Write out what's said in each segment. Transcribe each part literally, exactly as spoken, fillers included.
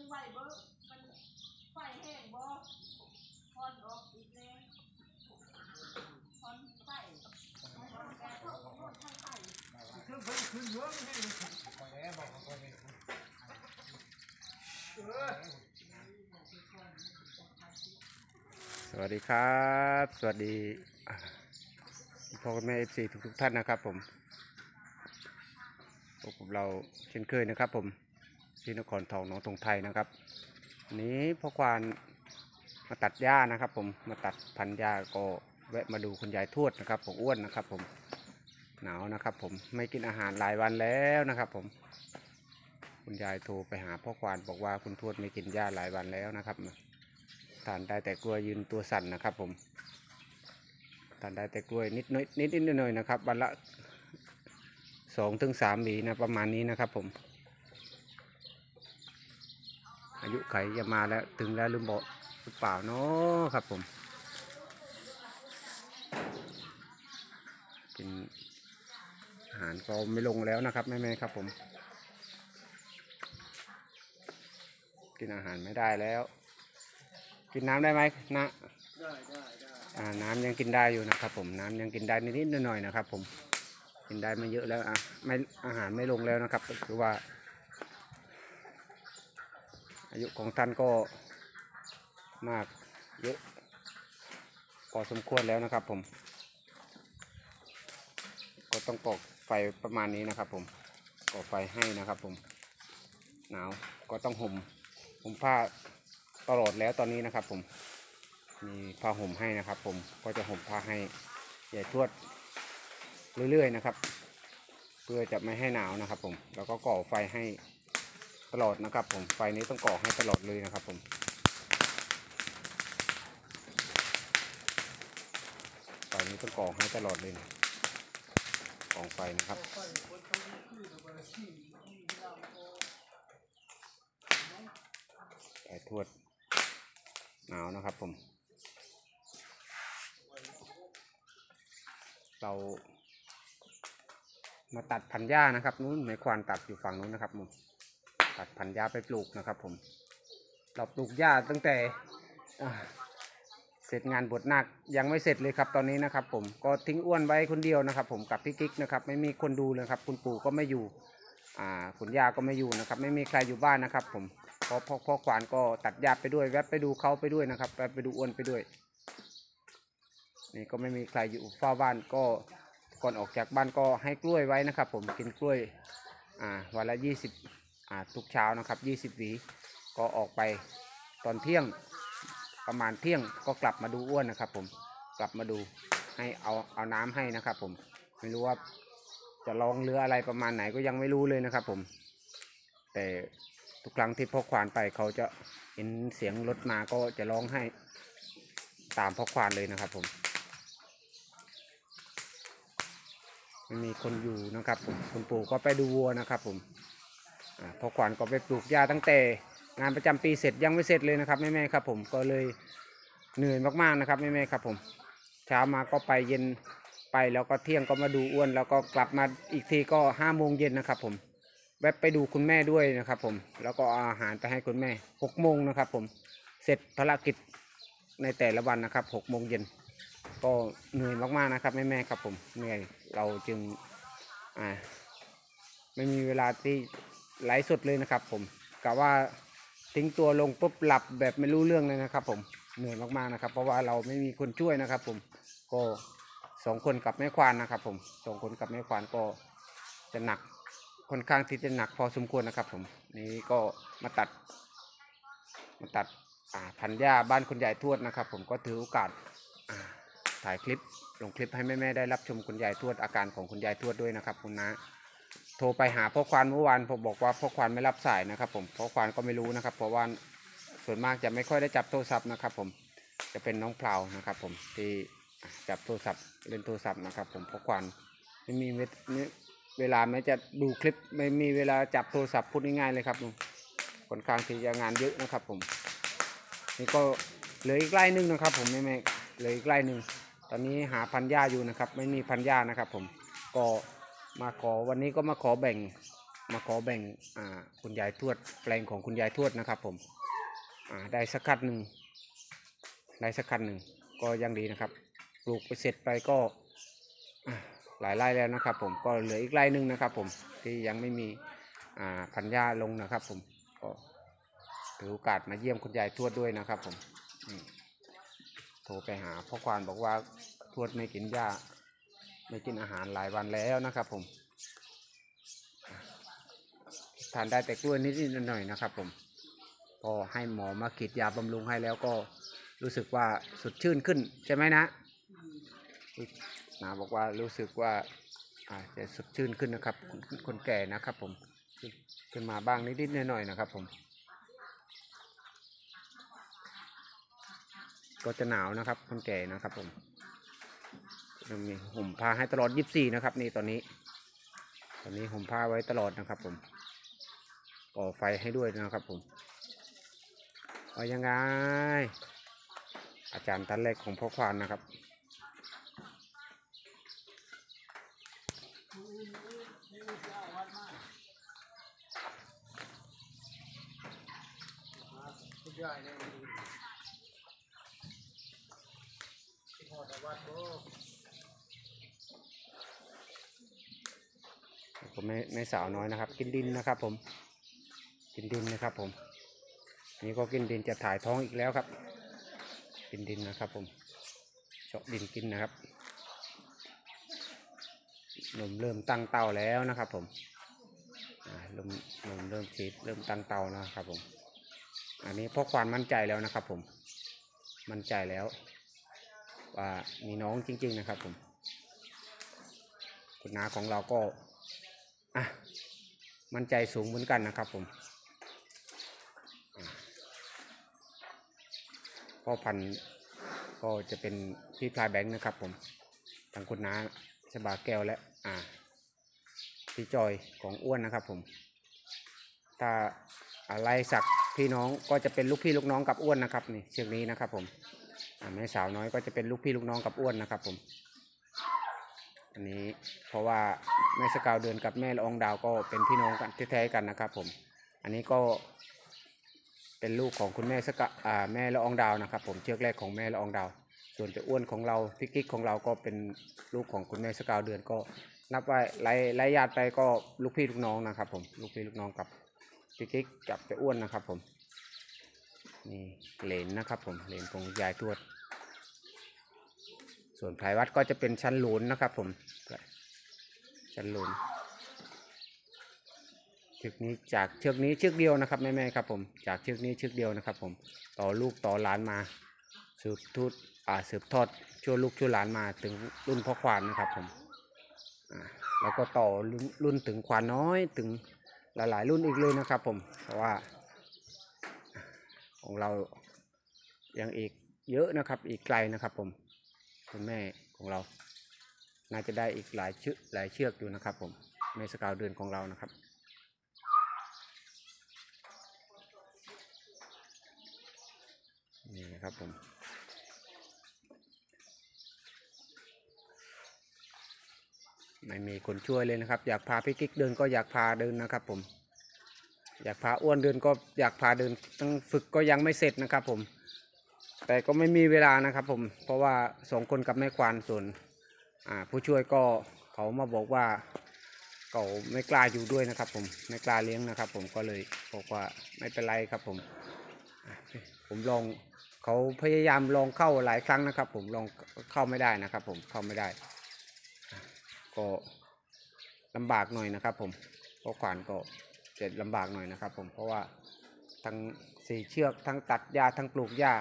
ไหวเบิ้งมันไฟแห้งบ่พอนออกอีกเลยพอนไฟพอนแก่พวกโน่นทั้งไฟขึ้นไปขึ้นเยอะไม่ได้บอกเขาไปสวัสดีครับสวัสดีพ่อแม่เอฟซีทุกทุกท่านนะครับผมพบกับเราเช่นเคยนะครับผมที่นครทองหนองธงไทยนะครับวันนี้พ่อควานมาตัดหญ้านะครับผมมาตัดพันหญ้าก็แวะมาดูคุณยายทวดนะครับผมอ้วนนะครับผมหนาวนะครับผมไม่กินอาหารหลายวันแล้วนะครับผมคุณยายโทรไปหาพ่อควานบอกว่าคุณทวดไม่กินหญ้าหลายวันแล้วนะครับทานได้แต่กล้วยยืนตัวสั่นนะครับผมทานได้แต่กล้วยนิดน้อยนิดนิดหน่อยนะครับวันละสองถึงสามหวีนะประมาณนี้นะครับผมอายุไขจะมาแล้วถึงแล้วลืมบอกหรือเปล่าเนาะครับผมกินอาหารก็ไม่ลงแล้วนะครับแม่ๆครับผมกินอาหารไม่ได้แล้วกินน้ำได้ไหมนะได้ได้ได้อ่าน้ำยังกินได้อยู่นะครับผมน้ำยังกินได้นิดๆหน่อยๆนะครับผมกินได้ไม่เยอะแล้วอ่ะไม่อาหารไม่ลงแล้วนะครับคือว่าอายุของท่านก็มากเยอะพอสมควรแล้วนะครับผมก็ต้องก่อไฟประมาณนี้นะครับผมก่อไฟให้นะครับผมหนาวก็ต้องห่มห่มผ้าตลอดแล้วตอนนี้นะครับผมมีผ้าห่มให้นะครับผมก็จะห่มผ้าให้ยายทวดเรื่อยๆนะครับเพื่อจะไม่ให้หนาวนะครับผมแล้วก็ก่อไฟให้ตลอดนะครับผมไฟนี้ต้องก่อให้ตลอดเลยนะครับผมไฟนี้ต้องก่อให้ตลอดเลยนะกองไฟนะครับยายทวดหนาวนะครับผมเรามาตัดพันหญ้านะครับนู้นไม้ควานตัดอยู่ฝั่งนู้นนะครับผมตัดพันหญ้าไปปลูกนะครับผมเราปลูกหญ้าตั้งแต่เสร็จงานบวชนาคยังไม่เสร็จเลยครับตอนนี้นะครับผมก็ทิ้งอ้วนไว้คนเดียวนะครับผมกับพี่กิ๊กนะครับไม่มีคนดูเลยครับคุณปู่ก็ไม่อยู่อ่าคุณย่าก็ไม่อยู่นะครับไม่มีใครอยู่บ้านนะครับผมเพราะพ่อพ่อควานก็ตัดหญ้าไปด้วยแวะไปดูเขาไปด้วยนะครับแวะไปดูอ้วนไปด้วยนี่ก็ไม่มีใครอยู่เฝ้าบ้านก็ก่อนออกจากบ้านก็ให้กล้วยไว้นะครับผมกินกล้วยอ่าวันละยี่สิบอ่าทุกเช้านะครับยี่สิบหวีก็ออกไปตอนเที่ยงประมาณเที่ยงก็กลับมาดูอ้วนนะครับผมกลับมาดูให้เอาเอาน้ำให้นะครับผมไม่รู้ว่าจะลองเรืออะไรประมาณไหนก็ยังไม่รู้เลยนะครับผมแต่ทุกครั้งที่พ่อควานไปเขาจะเห็นเสียงรถมาก็จะร้องให้ตามพ่อควานเลยนะครับผมไม่มีคนอยู่นะครับผมคุณปู่ก็ไปดูวัวนะครับผมพ่อควานก็ไปปลูกหญ้าตั้งแต่งานประจำปีเสร็จยังไม่เสร็จเลยนะครับแม่ๆครับผมก็เลยเหนื่อยมากๆนะครับแม่ๆครับผมเช้ามาก็ไปเย็นไปแล้วก็เที่ยงก็มาดูอ้วนแล้วก็กลับมาอีกทีก็ห้าโมงเย็นนะครับผมแวะไปดูคุณแม่ด้วยนะครับผมแล้วก็อาหารไปให้คุณแม่หกโมงนะครับผมเสร็จภารกิจในแต่ละวันนะครับหกโมงเย็นก็เหนื่อยมากๆนะครับแม่ๆครับผมเหนื่อยเราจึงอ่าไม่มีเวลาที่ไลฟ์สดเลยนะครับผมกะว่าทิ้งตัวลงปุ๊บหลับแบบไม่รู้เรื่องเลยนะครับผมเหนื่อยมากๆนะครับเพราะว่าเราไม่มีคนช่วยนะครับผมก็สองคนกับแม่ควานนะครับผมสองคนกับแม่ควานก็จะหนักค่อนข้างที่จะหนักพอสมควรนะครับผมนี้ก็มาตัดมาตัดอ่าพันหญ้าบ้านคุณยายทวดนะครับผมก็ถือโอกาสอ่าถ่ายคลิปลงคลิปให้แม่ๆได้รับชมคุณยายทวดอาการของคุณยายทวดด้วยนะครับคุณนะโทรไปหาพ่อควานเมื่อวานผมบอกว่าพ่อควานไม่รับสายนะครับผมพ่อควานก็ไม่รู้นะครับเพราะว่าส่วนมากจะไม่ค่อยได้จับโทรศัพท์นะครับผมจะเป็นน้องเพลานะครับผมที่จับโทรศัพท์เล่นโทรศัพท์นะครับผมพ่อควานไม่มีเวลาแม้จะดูคลิปไม่มีเวลาจับโทรศัพท์พูดง่ายๆเลยครับค่อนข้างที่จะงานเยอะนะครับผมนี่ก็เหลืออีกไร่นึงนะครับผมไม่ไม่เหลืออีกไร่นึงตอนนี้หาพันหญ้าอยู่นะครับไม่มีพันหญ้านะครับผมก็มาขอวันนี้ก็มาขอแบ่งมาขอแบ่งอ่าคุณยายทวดแปลงของคุณยายทวดนะครับผมอ่าได้สักคันหนึ่งได้สักคันหนึ่งก็ยังดีนะครับปลูกไปเสร็จไปก็อ่าหลายไร่แล้วนะครับผมก็เหลืออีกไร่หนึ่งนะครับผมที่ยังไม่มีอ่าพันหญ้าลงนะครับผมก็ถือโอกาสมาเยี่ยมคุณยายทวดด้วยนะครับผมโทรไปหาพ่อควานบอกว่าทวดไม่กินหญ้าไม่กินอาหารหลายวันแล้วนะครับผมทานได้แต่กล้วยนิดๆหน่อยๆนะครับผมพอให้หมอมาขีดยาบำรุงให้แล้วก็รู้สึกว่าสดชื่นขึ้นใช่ไหมนะนาบอกว่ารู้สึกว่าอาจจะสดชื่นขึ้นนะครับคนคนแก่นะครับผมขึ้นมาบ้างนิดๆหน่อยๆนะครับผมก็จะหนาวนะครับคนแก่นะครับผมจะมีห่มผ้าให้ตลอดยี่สิบสี่นะครับนี่ตอนนี้ตอนนี้ห่มผ้าไว้ตลอดนะครับผมก่อไฟให้ด้วยนะครับผมว่ายังไงอาจารย์ท่านแรกของพ่อควานนะครับผมไม่ไม่สาวน้อยนะครับกินดินนะครับผมกินดินนะครับผมนี่ก็กินดินจะถ่ายท้องอีกแล้วครับกินดินนะครับผมเจาะดินกินนะครับนมเริ่มตั้งเตาแล้วนะครับผมนมนมเริ่มฉีดเริ่มตั้งเตาแล้วครับผมอันนี้พ่อควานมั่นใจแล้วนะครับผมมั่นใจแล้วว่ามีน้องจริงๆนะครับผมคุณน้าของเราก็อ่ะมั่นใจสูงเหมือนกันนะครับผมพ่อพันธุ์ก็จะเป็นพี่พลายแบงค์นะครับผมทางคุณน้าชบาแก้วและอ่าพี่จอยของอ้วนนะครับผมถ้าอะไรสักพี่น้องก็จะเป็นลูกพี่ลูกน้องกับอ้วนนะครับนี่เชือกนี้นะครับผมแม่สาวน้อยก็จะเป็นลูกพี่ลูกน้องกับอ้วนนะครับผมอันนี้เพราะว่าแม่สกาวเดือนกับแม่ละอองดาวก็เป็นพี่น้องกันแท้ๆกันนะครับผมอันนี้ก็เป็นลูกของคุณแม่สกาอ่าแม่ละอองดาวนะครับผมเชือกแรกของแม่ละอองดาวส่วนจะอ้วนของเราพี่กิ๊กของเราก็เป็นลูกของคุณแม่สกาวเดือนก็นับว่าไล่ไล่ญาติไปก็ลูกพี่ลูกน้องนะครับผมลูกพี่ลูกน้องกับพี่กิ๊กกับจะอ้วนนะครับผมนี่เหลนนะครับผมเหลนของยายทวดส่วนพลายวัดก็จะเป็นชั้นหลุนนะครับผมชั้นหลุนเชือกนี้จากเชือกนี้เชือกเดียวนะครับแม่ๆครับผมจากเชือกนี้เชือกเดียวนะครับผมต่อลูกต่อหลานมาสืบทุดอ่าสืบทอดชั่วลูกชั่วหลานมาถึงรุ่นพ่อควานนะครับผมอ่าแล้วก็ต่อรุ่นรุ่นถึงควานน้อยถึงหลายๆรุ่นอีกเลยนะครับผมเพราะว่าของเรายังอีกเยอะนะครับอีกไกลนะครับผมคุณแม่ของเราน่าจะได้อีกหลายเชือกหลายเชือกอยู่นะครับผมแม่สกาวเดือนของเรานะครับนี่นะครับผมไม่มีคนช่วยเลยนะครับอยากพาพี่กิ๊กเดินก็อยากพาเดินนะครับผมอยากพาอ้วนเดินก็อยากพาเดินตั้งฝึกก็ยังไม่เสร็จนะครับผมแต่ก็ไม่มีเวลานะครับผมเพราะว่าสองคนกับแม่ควานส่วนผู้ช่วยก็เขามาบอกว่าเขาไม่กล้าอยู่ด้วยนะครับผมไม่กล้าเลี้ยงนะครับผมก็เลยบอกว่าไม่เป็นไรครับผมผมลองเขาพยายามลองเข้าหลายครั้งนะครับผมลองเข้าไม่ได้นะครับผมเข้าไม่ได้ก็ลำบากหน่อยนะครับผมเพราะขวานก็จะลำบากหน่อยนะครับผมเพราะว่าทั้งสี่เชือกทั้งตัดหญ้าทั้งปลูกหญ้า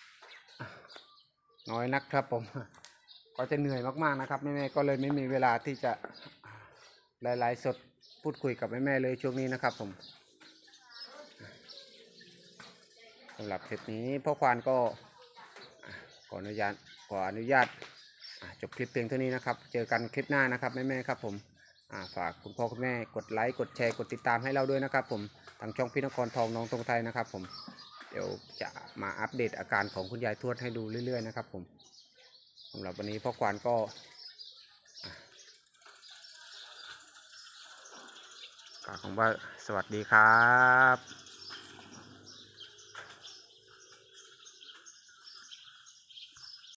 น้อยนักครับผมก็จะเหนื่อยมากๆนะครับแม่ๆก็เลยไม่มีเวลาที่จะหลายๆสดพูดคุยกับแม่ๆเลยช่วงนี้นะครับผมสำหรับคลิปนี้พ่อควานก็ขออนุญาตขออนุญาตจบคลิปเพียงเท่านี้นะครับเจอกันคลิปหน้านะครับแม่ๆครับผมฝากคุณพ่อคุณแม่กดไลค์กดแชร์กดติดตามให้เราด้วยนะครับผมทางช่องพี่นครทองน้องตรงไทยนะครับผมเดี๋ยวจะมาอัปเดตอาการของคุณยายทวดให้ดูเรื่อยๆนะครับผมสำหรับวันนี้พ่อควานก็กฝากผมว่าสวัสดีครับ